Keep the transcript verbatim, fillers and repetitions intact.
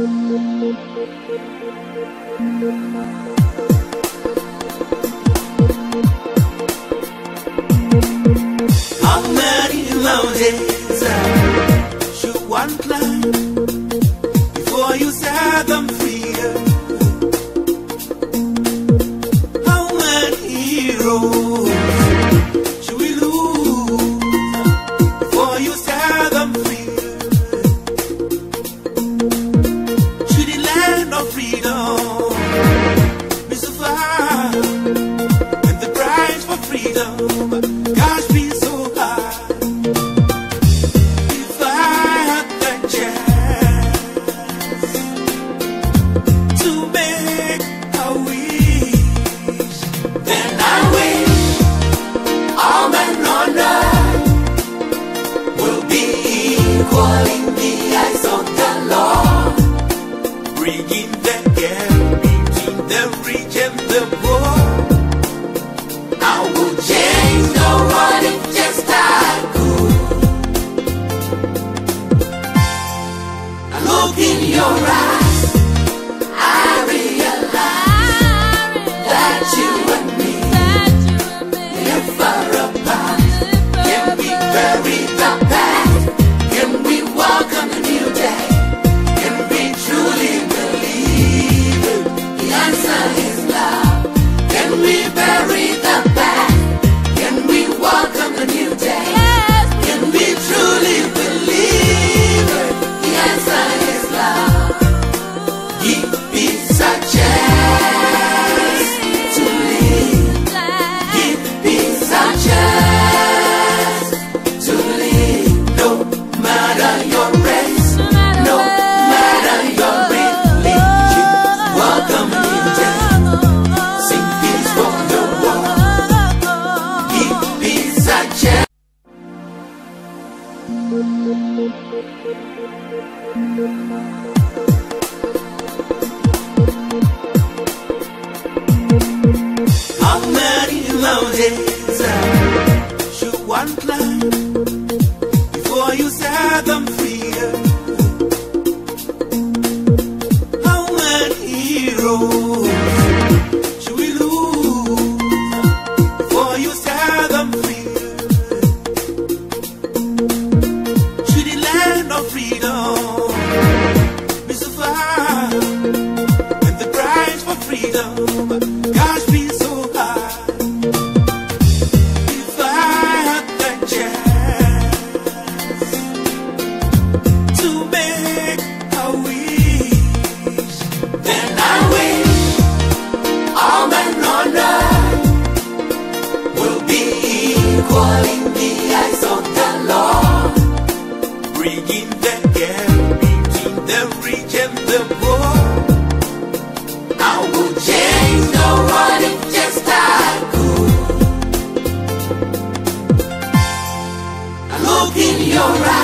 How many mountains should one climb before you set them free? How many roads should we lose before you set them free? Should the land of freedom be so far, and the price for freedom gosh be so high? If I had the chance to make a wish, then I wish all men on earth will be equal in the eyes of the Lord, bringing the gap between the rich and the poor. I would change the world if just I could. I look in your eyes, I realize that you and me, never apart. Can we bury the past? Can we welcome a new day? Can we truly believe it? The answer is love. Can we bury the past? Can we welcome a new day? Can we truly believe it? The answer is love. Give peace a chance to live. Give peace a chance to live. No matter your race, no matter your religion, welcome a new day. Sing peace for the world. Give peace a chance. How many mountains should one climb before you set them free? How many roads should we lose before you set them free? Should the land of freedom be so far, and the price for freedom gosh be so high? If I had the chance to make a wish, then I wish all men on earth will be equal in the eyes of the Lord, bringing the gap between the rich and the poor. I would change the world if just I could. I look in your eyes,